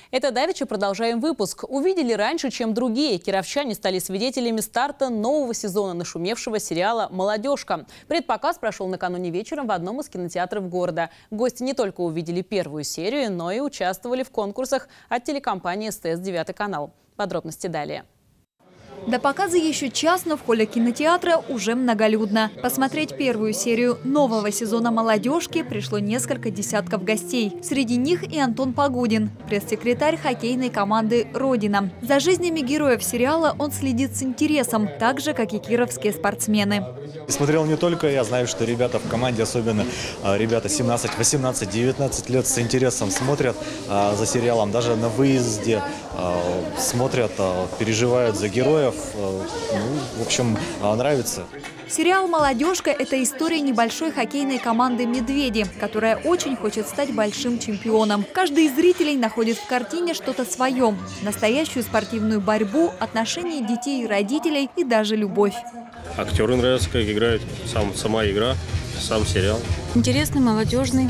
Это давеча продолжаем выпуск. Увидели раньше, чем другие. Кировчане стали свидетелями старта нового сезона нашумевшего сериала «Молодежка». Предпоказ прошел накануне вечером в одном из кинотеатров города. Гости не только увидели первую серию, но и участвовали в конкурсах от телекомпании СТС «9 канал». Подробности далее. До показа еще час, но в холле кинотеатра уже многолюдно. Посмотреть первую серию нового сезона «Молодежки» пришло несколько десятков гостей. Среди них и Антон Погудин, пресс-секретарь хоккейной команды «Родина». За жизнями героев сериала он следит с интересом, так же, как и кировские спортсмены. Смотрел не только я, знаю, что ребята в команде, особенно ребята 17, 18, 19 лет, с интересом смотрят за сериалом, даже на выезде смотрят, переживают за героев. В общем, нравится. Сериал «Молодежка» – это история небольшой хоккейной команды «Медведи», которая очень хочет стать большим чемпионом. Каждый из зрителей находит в картине что-то свое. Настоящую спортивную борьбу, отношения детей и родителей и даже любовь. Актеры нравятся, как играют, сама игра, сам сериал. Интересный, молодежный.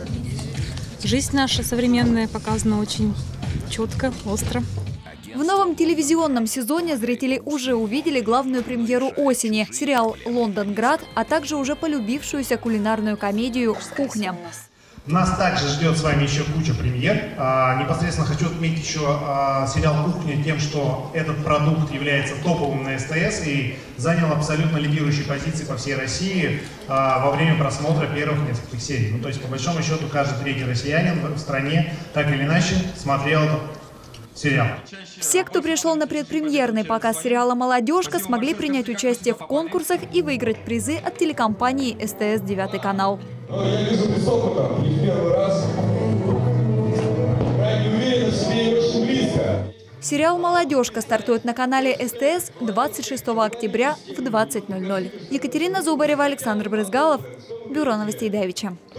Жизнь наша современная показана очень четко, остро. В новом телевизионном сезоне зрители уже увидели главную премьеру осени – сериал «Лондонград», а также уже полюбившуюся кулинарную комедию «Кухня». Нас также ждет с вами еще куча премьер. Непосредственно хочу отметить еще сериал «Кухня» тем, что этот продукт является топовым на СТС и занял абсолютно лидирующие позиции по всей России во время просмотра первых нескольких серий. То есть, по большому счету, каждый третий россиянин в стране так или иначе смотрел этот сериал. Все, кто пришел на предпремьерный показ сериала «Молодежка», смогли принять участие в конкурсах и выиграть призы от телекомпании СТС «9 канал». Я вижу, ты с опытом, не в первый раз. Крайне уверена в себе и очень близко. Сериал «Молодежка» стартует на канале СТС 26 октября в 20:00. Екатерина Зубарева, Александр Брызгалов. Бюро новостей Давича.